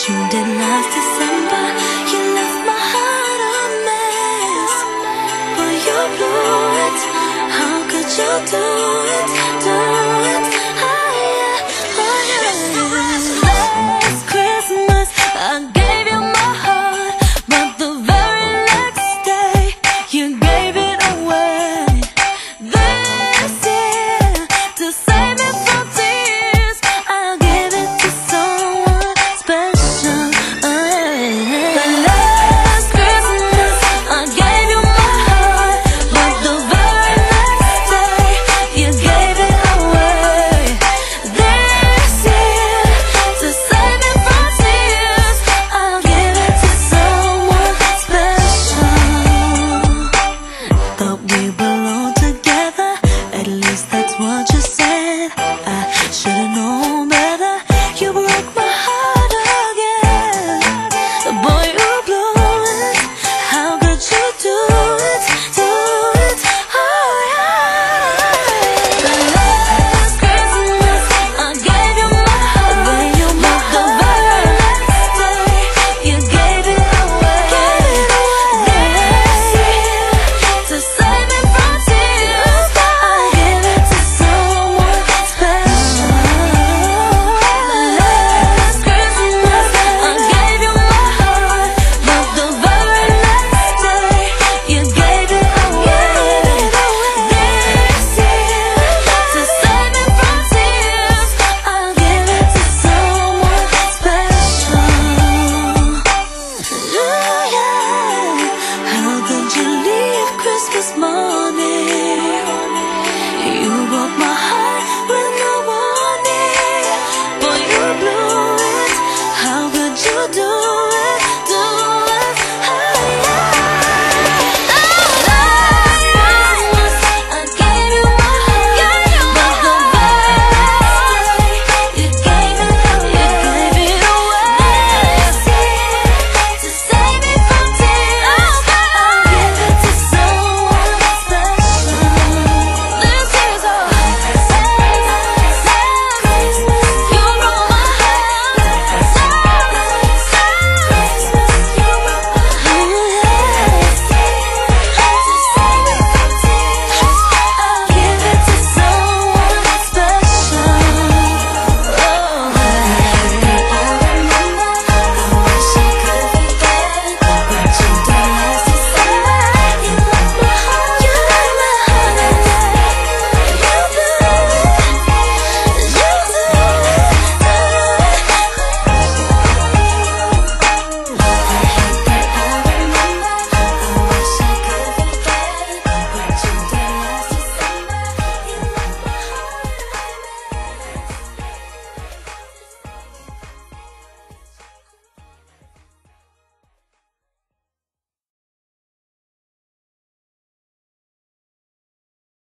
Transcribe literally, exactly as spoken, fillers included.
you did last December. You left my heart a mess, but you blew it. How could you do it, do it? Oh yeah, oh yeah. Last Christmas I gave you my heart, but the very next day you gave it away. This year, to save me from tears, I'll give it to someone special. The last Christmas I gave you my heart, but the very next day you gave it away. This year, to save me from tears, I'll give it to someone special. Thought we belonged together, at least that's what you said.